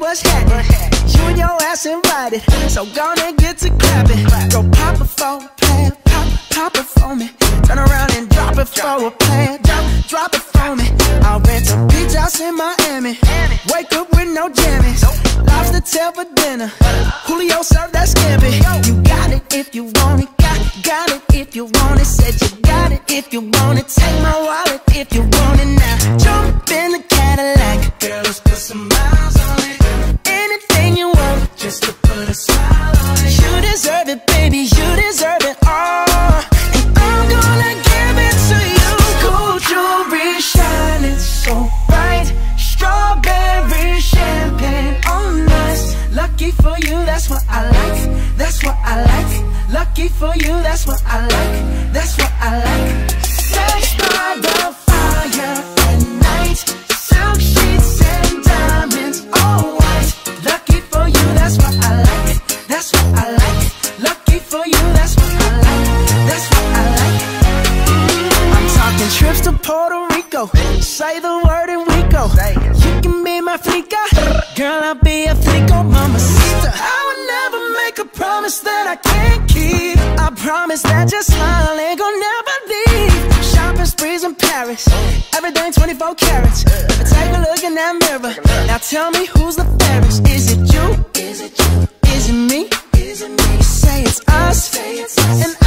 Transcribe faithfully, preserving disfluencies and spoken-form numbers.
what's happening? You and your ass invited, so gonna get to clapping. Go pop it for a plan, pop, pop it for me. Turn around and drop it for a plan, drop, drop it for me. I'll rent a beach house in Miami. Wake up with no jammies. Lobster tail for dinner. Julio served that scampi. You got it if you want it. Got, got it if you want it. Said you got it if you want it. Take my wallet if you want it now. Jump in the Cadillac. Girl, let's put some miles on it. Anything you want, just to put a smile on it. You deserve it, baby. You deserve it all. And I'm gonna give it to you. Gold jewelry shining so bright. Strawberry champagne on us. Lucky for you, that's what I like. That's what I like. Lucky for you, that's what I like. That's what I like. Sex by the fire at night. Silk sheets and diamonds, all white. Lucky for you, that's what I like. That's what I like. Lucky for you, that's what I like. That's what I like. I'm talking trips to Puerto Rico. Say the word and we go. You can be my flica, girl, I'll be a flico, mamacita. I would never make a promise that I can't keep. I promise that your smile ain't gonna never leave. Shopping sprees in Paris, everything twenty-four carats. But take a look in that mirror. Now tell me who's the fairest. Is it you? Is it you? Is it me? Is it me? Say it's us, and